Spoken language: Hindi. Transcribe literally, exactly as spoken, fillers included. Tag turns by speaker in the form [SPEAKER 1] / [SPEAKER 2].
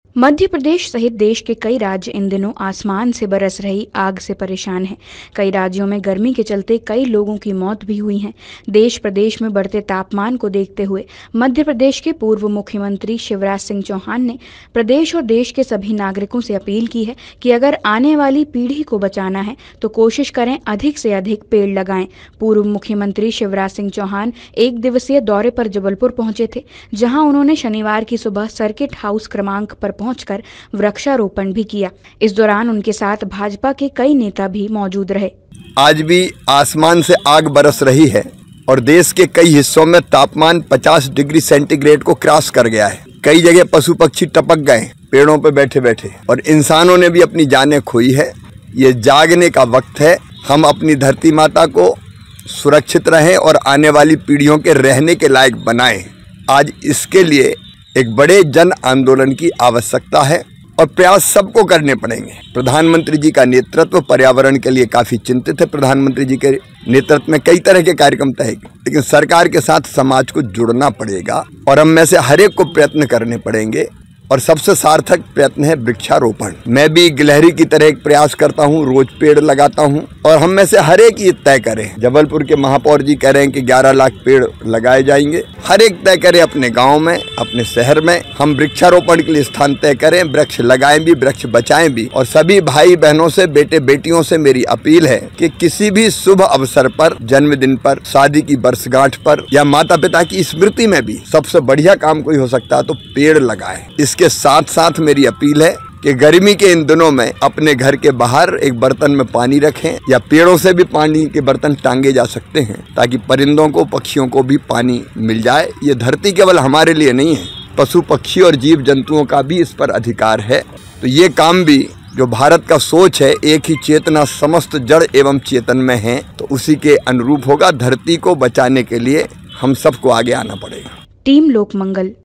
[SPEAKER 1] मध्य प्रदेश सहित देश के कई राज्य इन दिनों आसमान से बरस रही आग से परेशान हैं। कई राज्यों में गर्मी के चलते कई लोगों की मौत भी हुई है। देश प्रदेश में बढ़ते तापमान को देखते हुए मध्य प्रदेश के पूर्व मुख्यमंत्री शिवराज सिंह चौहान ने प्रदेश और देश के सभी नागरिकों से अपील की है कि अगर आने वाली पीढ़ी को बचाना है तो कोशिश करें अधिक से अधिक पेड़ लगाएं। पूर्व मुख्यमंत्री शिवराज सिंह चौहान एक दिवसीय दौरे पर जबलपुर पहुंचे थे, जहां उन्होंने शनिवार की सुबह सर्किट हाउस क्रमांक पर पहुंचकर वृक्षारोपण भी किया। इस दौरान उनके साथ भाजपा के कई नेता भी मौजूद रहे।
[SPEAKER 2] आज भी आसमान से आग बरस रही है और देश के कई हिस्सों में तापमान पचास डिग्री सेंटीग्रेड को क्रॉस कर गया है। कई जगह पशु पक्षी टपक गए पेड़ों पर बैठे बैठे और इंसानों ने भी अपनी जानें खोई है। ये जागने का वक्त है। हम अपनी धरती माता को सुरक्षित रहें और आने वाली पीढ़ियों के रहने के लायक बनाएं। आज इसके लिए एक बड़े जन आंदोलन की आवश्यकता है और प्रयास सबको करने पड़ेंगे। प्रधानमंत्री जी का नेतृत्व पर्यावरण के लिए काफ़ी चिंतित है। प्रधानमंत्री जी के नेतृत्व में कई तरह के कार्यक्रम तय, लेकिन सरकार के साथ समाज को जुड़ना पड़ेगा और हम में से हर एक को प्रयत्न करने पड़ेंगे और सबसे सार्थक प्रयत्न है वृक्षारोपण। मैं भी गिलहरी की तरह एक प्रयास करता हूँ, रोज पेड़ लगाता हूँ और हम में से हर एक ये तय करें। जबलपुर के महापौर जी कह रहे हैं कि ग्यारह लाख पेड़ लगाए जाएंगे। हर एक तय करे अपने गांव में, अपने शहर में। हम वृक्षारोपण के लिए स्थान तय करें, वृक्ष लगाएं भी, वृक्ष बचाएं भी। और सभी भाई बहनों से, बेटे बेटियों से मेरी अपील है कि किसी भी शुभ अवसर पर, जन्मदिन पर, शादी की वर्षगांठ पर या माता पिता की स्मृति में भी सबसे बढ़िया काम कोई हो सकता है तो पेड़ लगाएं। इसके साथ साथ मेरी अपील है कि गर्मी के इन दिनों में अपने घर के बाहर एक बर्तन में पानी रखें या पेड़ों से भी पानी के बर्तन टांगे जा सकते हैं ताकि परिंदों को, पक्षियों को भी पानी मिल जाए। ये धरती केवल हमारे लिए नहीं है, पशु पक्षी और जीव जंतुओं का भी इस पर अधिकार है। तो ये काम भी जो भारत का सोच है, एक ही चेतना समस्त जड़ एवं चेतन में है, तो उसी के अनुरूप होगा। धरती को बचाने के लिए हम सबको आगे आना पड़ेगा।
[SPEAKER 1] टीम लोकमंगल।